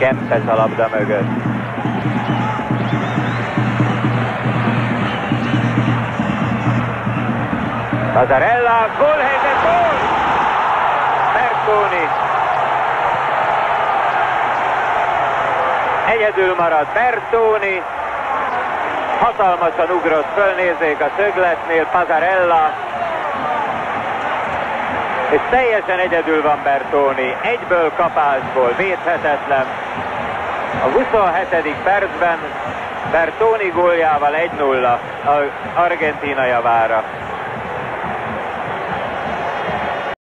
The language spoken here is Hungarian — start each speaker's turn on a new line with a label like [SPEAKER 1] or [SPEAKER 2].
[SPEAKER 1] Kempes a labda mögött. Pasarella, gólhelyzet, gól! Bertoni. Egyedül marad Bertoni. Hatalmasan ugrott föl, nézzék a szögletnél, Pasarella. És teljesen egyedül van Bertoni. Egyből kapásból, védhetetlen. A 27. percben Bertoni góljával 1-0 az Argentína javára.